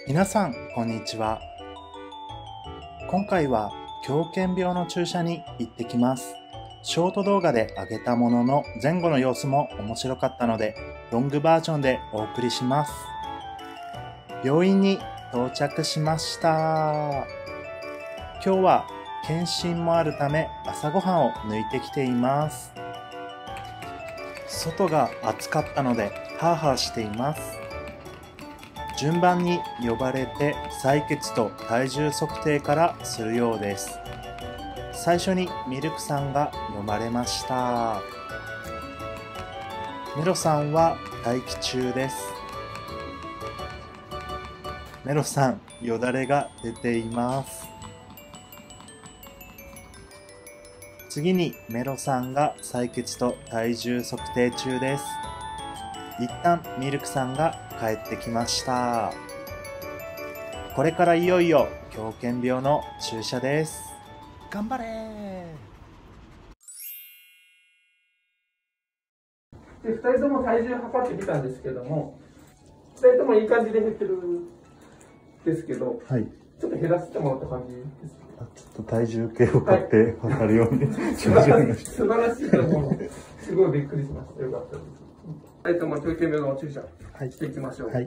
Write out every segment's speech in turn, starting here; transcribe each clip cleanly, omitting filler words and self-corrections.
皆さん、こんにちは。今回は狂犬病の注射に行ってきます。ショート動画で上げたものの前後の様子も面白かったので、ロングバージョンでお送りします。病院に到着しました。今日は検診もあるため朝ごはんを抜いてきています。外が暑かったのでハーハーしています。順番に呼ばれて採血と体重測定からするようです。最初にミルクさんが呼ばれました。メロさんは待機中です。メロさん、よだれが出ています。次にメロさんが採血と体重測定中です。一旦ミルクさんが帰ってきました。これからいよいよ狂犬病の注射です。頑張れー。で、2人とも体重測ってきたんですけども、2人ともいい感じで減ってるんですけど、 はい。 ちょっと減らしてもらった感じですか？ ちょっと体重計を買って測るようにしましょう。 素晴らしいと思う。すごいびっくりしました。よかったです。2人とも狂犬病の注射していきましょう。 はい。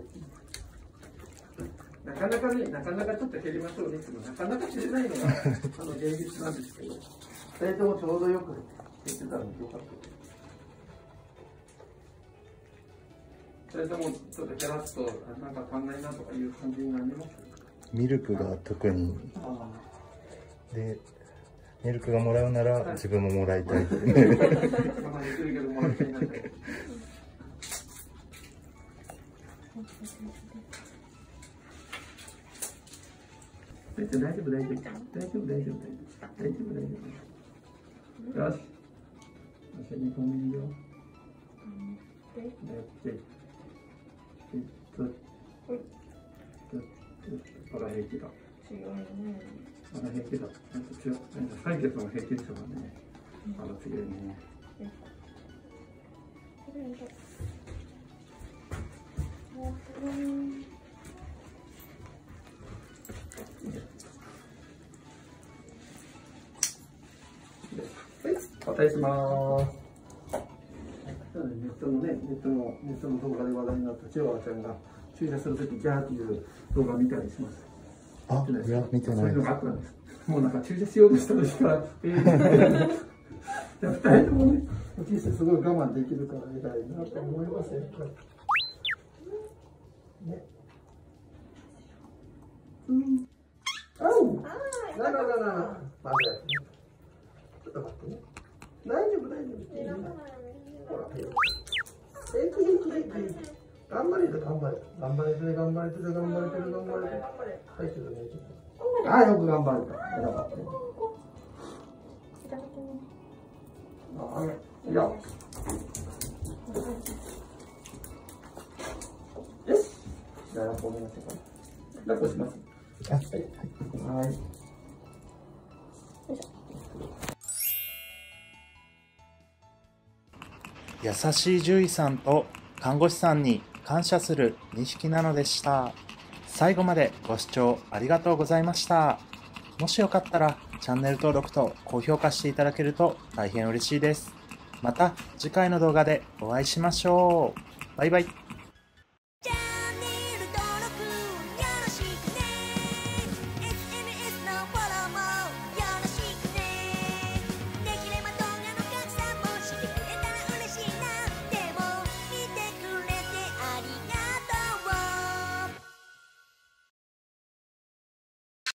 なかなかね、なかなかちょっと減りましょうね。なかなか減れないのが現実なんですけど、2人ともちょうどよく減ってたのでよかったです。2人ともちょっと減らすと、なんか足んないなとかいう感じになります。 ミルクが特に。で、ミルクがもらうなら自分ももらいたい。大丈夫、大丈夫、大丈夫、大丈夫、大丈夫、大丈夫、大丈夫。よし。足に止めるよ。ほら、平気だ。違うよね。まだ平気だ。採血も平気ですよね。まだ違うね。お願いします。ネットの動画で話題になったチワワちゃんが注射するときギャーっていう動画を見たりします。 あ、いや、見てない。そういうのがあったんです。もうなんか注射しようとした時から、じゃあ2人ともね、小さいすごい我慢できるから偉いなと思いますよ。ね。あう。な。待って。ちょっと待ってね。大丈夫。ほら、平気。頑張れ。はい、ああ、よく頑張れた。偉かったね。いや。よし。じゃあ、ラップお願いします。ラップします。はい。 優しい獣医さんと看護師さんに感謝する2匹なのでした。最後までご視聴ありがとうございました。もしよかったらチャンネル登録と高評価していただけると大変嬉しいです。また次回の動画でお会いしましょう。バイバイ。